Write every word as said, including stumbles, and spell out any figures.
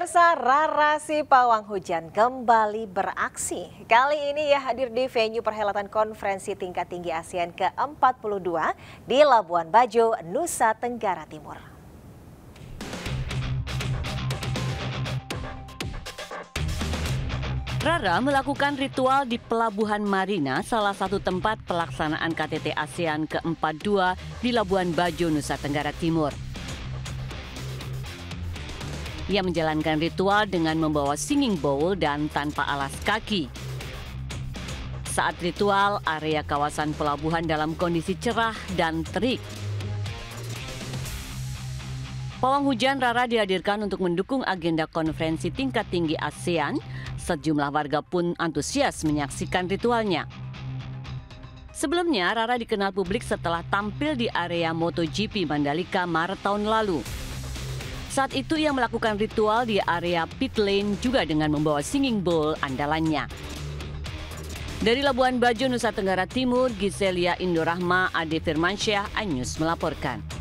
Pemirsa, Rara si pawang hujan kembali beraksi. Kali ini ia hadir di venue perhelatan konferensi tingkat tinggi ASEAN ke empat puluh dua di Labuan Bajo, Nusa Tenggara Timur. Rara melakukan ritual di Pelabuhan Marina, salah satu tempat pelaksanaan K T T ASEAN ke empat puluh dua di Labuan Bajo, Nusa Tenggara Timur. Ia menjalankan ritual dengan membawa singing bowl dan tanpa alas kaki. Saat ritual, area kawasan pelabuhan dalam kondisi cerah dan terik. Pawang hujan Rara dihadirkan untuk mendukung agenda konferensi tingkat tinggi ASEAN. Sejumlah warga pun antusias menyaksikan ritualnya. Sebelumnya, Rara dikenal publik setelah tampil di area MotoGP Mandalika Maret tahun lalu. Saat itu ia melakukan ritual di area pit lane juga dengan membawa singing bowl andalannya. Dari Labuan Bajo, Nusa Tenggara Timur, Giselia Indorahma, Ade Firmansyah, iNews melaporkan.